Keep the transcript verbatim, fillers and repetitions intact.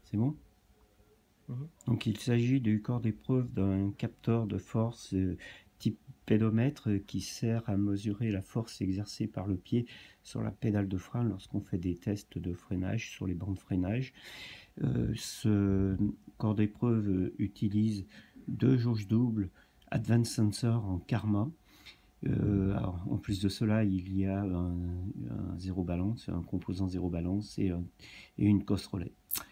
C'est bon? Mhm. Donc il s'agit du corps d'épreuve d'un capteur de force euh, type pédomètre euh, qui sert à mesurer la force exercée par le pied sur la pédale de frein lorsqu'on fait des tests de freinage sur les bancs de freinage. Euh, ce corps d'épreuve euh, utilise deux jauges doubles Advanced Sensor en karma. Euh, alors, en plus de cela, il y a un, un zéro balance, un composant zéro balance et, un, et une cosse relais.